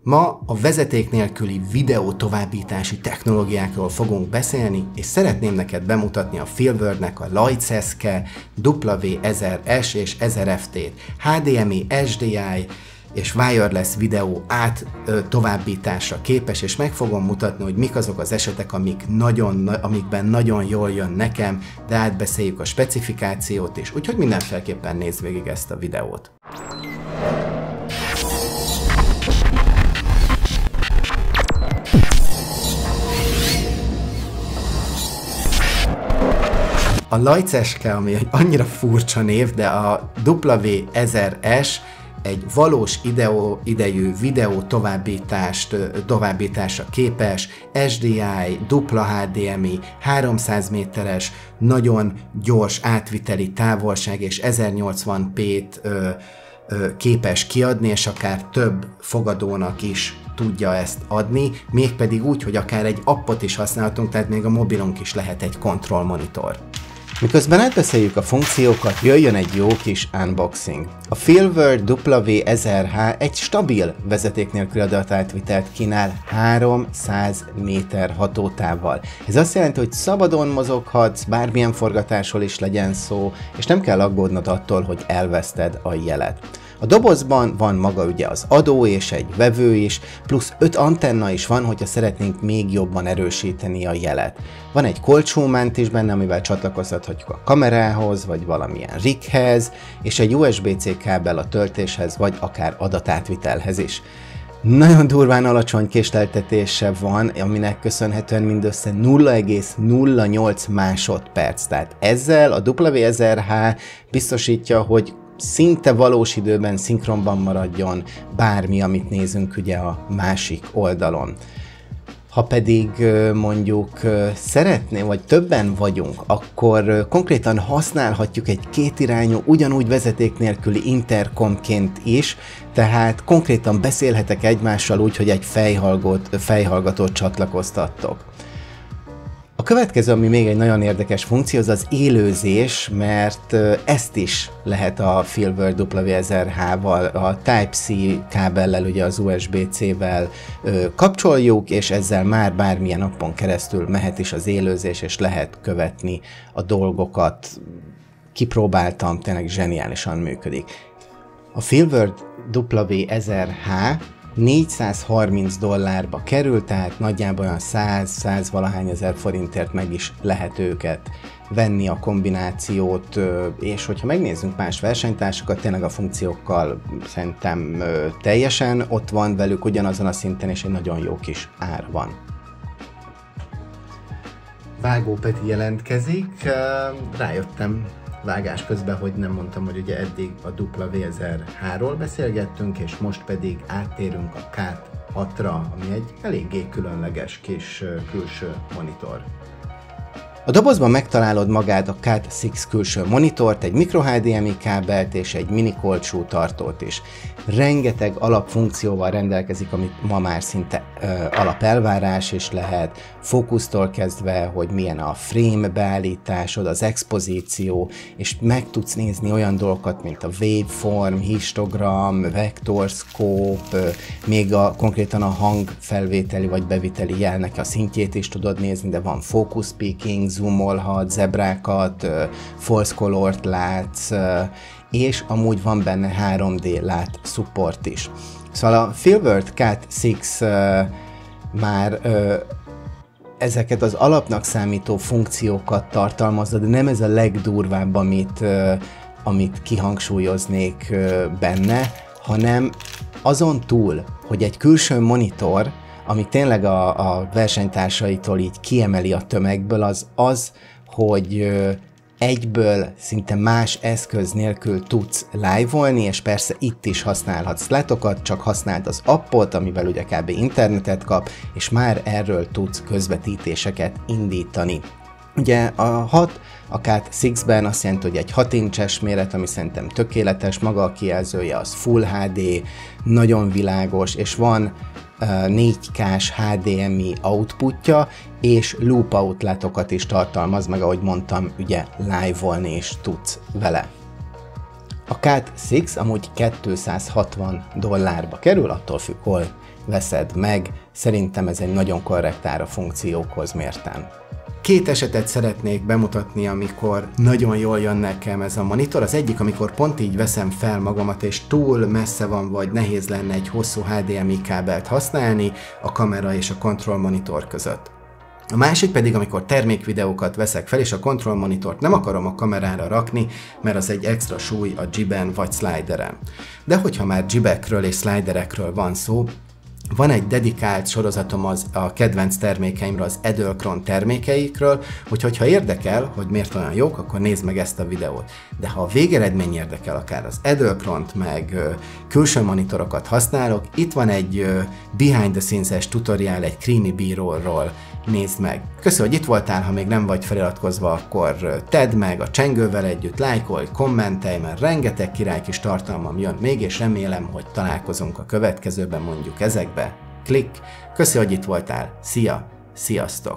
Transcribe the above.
Ma a vezeték nélküli videó továbbítási technológiákról fogunk beszélni, és szeretném neked bemutatni a Feelworld-nek a Lightseske W1000S és 1000FT-t, HDMI, SDI és wireless videó továbbításra képes, és meg fogom mutatni, hogy mik azok az esetek, amikben nagyon jól jön nekem, de átbeszéljük a specifikációt is, úgyhogy mindenféleképpen nézd végig ezt a videót. A Lightseske, ami egy annyira furcsa név, de a W1000S egy valós idejű videó továbbításra képes, SDI, dupla HDMI, 300 méteres, nagyon gyors átviteli távolság és 1080p-t képes kiadni, és akár több fogadónak is tudja ezt adni, mégpedig úgy, hogy akár egy appot is használhatunk, tehát még a mobilunk is lehet egy kontrollmonitor. Miközben átbeszéljük a funkciókat, jöjjön egy jó kis unboxing. A Feelworld W1000H egy stabil vezeték nélküli adatátvitelt kínál 300 méter hatótávval. Ez azt jelenti, hogy szabadon mozoghatsz, bármilyen forgatásról is legyen szó, és nem kell aggódnod attól, hogy elveszted a jelet. A dobozban van maga ugye az adó és egy vevő is, plusz 5 antenna is van, hogyha szeretnénk még jobban erősíteni a jelet. Van egy kolcsómánt is benne, amivel csatlakoztathatjuk a kamerához, vagy valamilyen righez, és egy USB-C kábel a töltéshez, vagy akár adatátvitelhez is. Nagyon durván alacsony késleltetése van, aminek köszönhetően mindössze 0,08 másodperc. Tehát ezzel a W1000H biztosítja, hogy szinte valós időben szinkronban maradjon bármi, amit nézünk ugye a másik oldalon. Ha pedig mondjuk szeretném, vagy többen vagyunk, akkor konkrétan használhatjuk egy kétirányú, ugyanúgy vezeték nélküli interkomként is, tehát konkrétan beszélhetek egymással úgy, hogy egy fejhallgatót csatlakoztattok. A következő, ami még egy nagyon érdekes funkció, az az élőzés, mert ezt is lehet a Feelworld W1000H-val, a Type-C kábellel, ugye az USB-C-vel kapcsoljuk, és ezzel már bármilyen appon keresztül mehet is az élőzés, és lehet követni a dolgokat. Kipróbáltam, tényleg zseniálisan működik. A Feelworld W1000H $430 kerül, tehát nagyjából olyan 100 valahány ezer forintért meg is lehet őket venni a kombinációt, és hogyha megnézzünk más versenytársakat, tényleg a funkciókkal szerintem teljesen ott van velük ugyanazon a szinten, és egy nagyon jó kis ár van. Vágó Peti jelentkezik, rájöttem vágás közben, hogy nem mondtam, hogy ugye eddig a W1000H-ról beszélgettünk, és most pedig áttérünk a Cat6-ra, ami egy eléggé különleges kis külső monitor. A dobozban megtalálod magát a Cat6 külső monitort, egy micro HDMI kábelt és egy mini kolcsú tartót is. Rengeteg alapfunkcióval rendelkezik, amit ma már szinte alapelvárás is lehet, fókusztól kezdve, hogy milyen a frame beállításod, az expozíció, és meg tudsz nézni olyan dolgokat, mint a waveform, histogram, vector scope, még konkrétan a hangfelvételi vagy beviteli jelnek a szintjét is tudod nézni, de van focus peaking, zoomolhat, zebrákat, false colort látsz, és amúgy van benne 3D lát support is. Szóval a Feelworld Cat6 már ezeket az alapnak számító funkciókat tartalmazza, de nem ez a legdurvább, amit kihangsúlyoznék benne, hanem azon túl, hogy egy külső monitor, ami tényleg a versenytársaitól így kiemeli a tömegből, az, hogy egyből szinte más eszköz nélkül tudsz live-olni, és persze itt is használhatsz látokat, csak használd az appot, amivel ugye kb. Internetet kap, és már erről tudsz közvetítéseket indítani. Ugye a 6 a Cat6-ben azt jelenti, hogy egy 6 incses méret, ami szerintem tökéletes, maga a kijelzője az Full HD, nagyon világos, és van 4K-s HDMI outputja, és loop outlátokat is tartalmaz, meg ahogy mondtam, ugye live-olni is tudsz vele. A Cat6 amúgy $260 kerül, attól függ, hol veszed meg. Szerintem ez egy nagyon korrekt ár a funkciókhoz mérten. Két esetet szeretnék bemutatni, amikor nagyon jól jön nekem ez a monitor. Az egyik, amikor pont így veszem fel magamat, és túl messze van, vagy nehéz lenne egy hosszú HDMI kábelt használni a kamera és a control monitor között. A másik pedig, amikor termékvideókat veszek fel, és a control monitort nem akarom a kamerára rakni, mert az egy extra súly a jibben vagy slideren. De hogyha már jibekről és sliderekről van szó, van egy dedikált sorozatom a kedvenc termékeimről, az Edelkrone termékeikről, hogyha érdekel, hogy miért olyan jók, akkor nézd meg ezt a videót. De ha a végeredmény érdekel, akár az Edelkrone-t, meg külső monitorokat használok, itt van egy behind the scenes-es tutorial egy Creamy B-rollról, nézd meg. Köszönöm, hogy itt voltál, ha még nem vagy feliratkozva, akkor tedd meg a csengővel együtt, lájkolj, kommentelj, mert rengeteg király kis tartalmam jön még, és remélem, hogy találkozunk a következőben, mondjuk ezekbe. Klikk! Köszönöm, hogy itt voltál. Szia! Sziasztok!